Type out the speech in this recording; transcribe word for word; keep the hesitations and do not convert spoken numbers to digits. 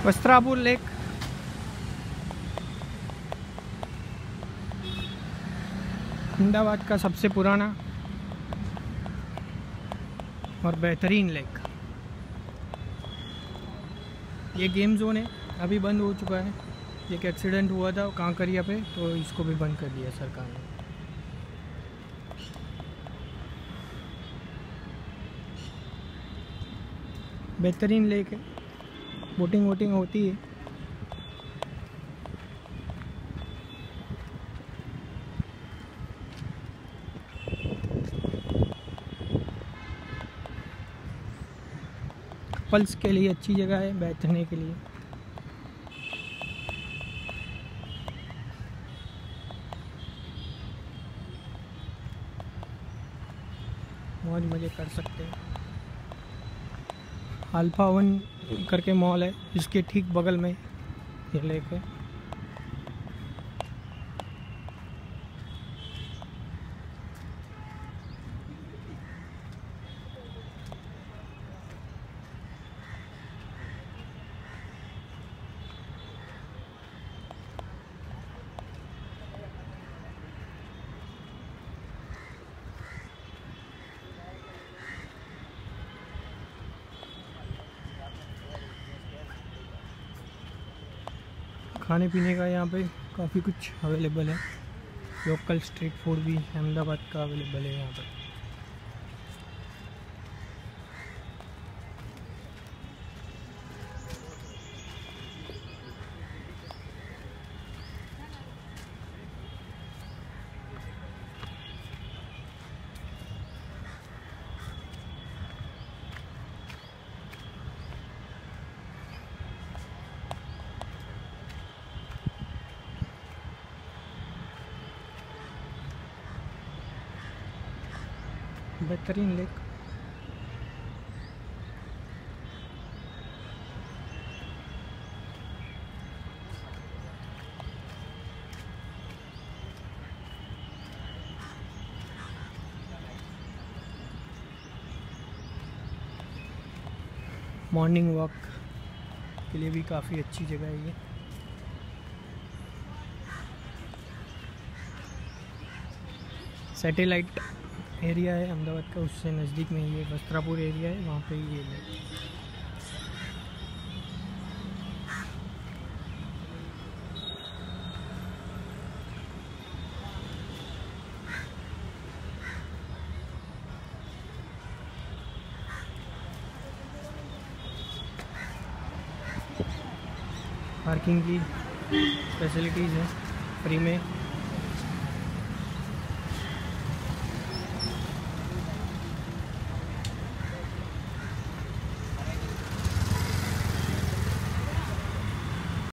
Vastrapur lake Ahmedabad का सबसे पुराना और बेहतरीन लेक। ये गेम जोन है, अभी बंद हो चुका है। एक एक्सीडेंट हुआ था कांकरिया पे, तो इसको भी बंद कर दिया सरकार ने। बेहतरीन लेक है, बोटिंग वोटिंग होती है। कपल्स के लिए अच्छी जगह है बैठने के लिए। मौज मजे कर सकते हैं। अल्फा वन करके मॉल है, इसके ठीक बगल में ये लेक है। खाने पीने का यहाँ पे काफ़ी कुछ अवेलेबल है। लोकल स्ट्रीट फूड भी अहमदाबाद का अवेलेबल है यहाँ पे। बेहतरीन लेक। मॉर्निंग वॉक के लिए भी काफ़ी अच्छी जगह है ये। सैटेलाइट एरिया है अहमदाबाद का, उससे नज़दीक में ये वस्त्रापुर एरिया है, वहाँ पे ये लेक। पार्किंग की फैसिलिटीज़ हैं फ्री में।